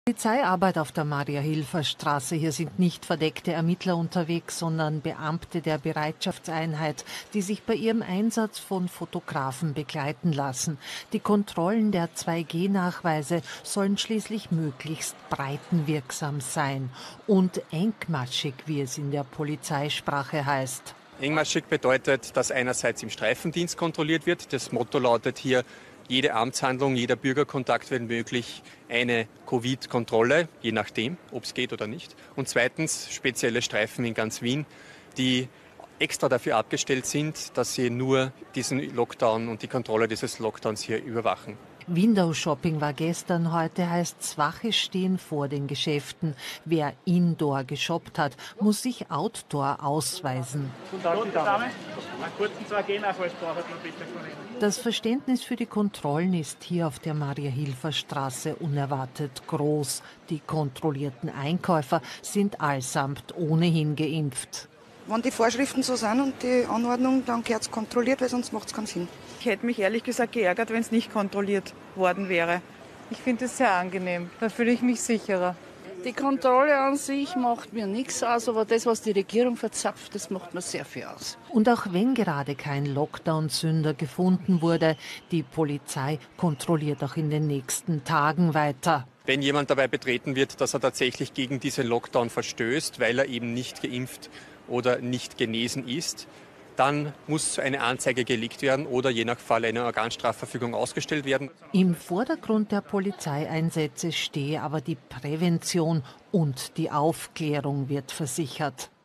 Polizeiarbeit auf der Maria-Hilfer-Straße. Hier sind nicht verdeckte Ermittler unterwegs, sondern Beamte der Bereitschaftseinheit, die sich bei ihrem Einsatz von Fotografen begleiten lassen. Die Kontrollen der 2G-Nachweise sollen schließlich möglichst breitenwirksam sein und engmaschig, wie es in der Polizeisprache heißt. Engmaschig bedeutet, dass einerseits im Streifendienst kontrolliert wird. Das Motto lautet hier: Jede Amtshandlung, jeder Bürgerkontakt, wenn möglich, eine Covid-Kontrolle, je nachdem, ob es geht oder nicht. Und zweitens spezielle Streifen in ganz Wien, die extra dafür abgestellt sind, dass sie nur diesen Lockdown und die Kontrolle dieses Lockdowns hier überwachen. Window-Shopping war gestern, heute heißt's Wache stehen vor den Geschäften. Wer indoor geshoppt hat, muss sich outdoor ausweisen. Das Verständnis für die Kontrollen ist hier auf der Maria-Hilfer-Straße unerwartet groß. Die kontrollierten Einkäufer sind allesamt ohnehin geimpft. Wenn die Vorschriften so sind und die Anordnung, dann gehört es kontrolliert, weil sonst macht es keinen Sinn. Ich hätte mich ehrlich gesagt geärgert, wenn es nicht kontrolliert worden wäre. Ich finde es sehr angenehm, da fühle ich mich sicherer. Die Kontrolle an sich macht mir nichts aus, aber das, was die Regierung verzapft, das macht mir sehr viel aus. Und auch wenn gerade kein Lockdown-Sünder gefunden wurde, die Polizei kontrolliert auch in den nächsten Tagen weiter. Wenn jemand dabei betreten wird, dass er tatsächlich gegen diesen Lockdown verstößt, weil er eben nicht geimpft oder nicht genesen ist, dann muss eine Anzeige gelegt werden oder je nach Fall eine Organstrafverfügung ausgestellt werden. Im Vordergrund der Polizeieinsätze stehe aber die Prävention und die Aufklärung, wird versichert.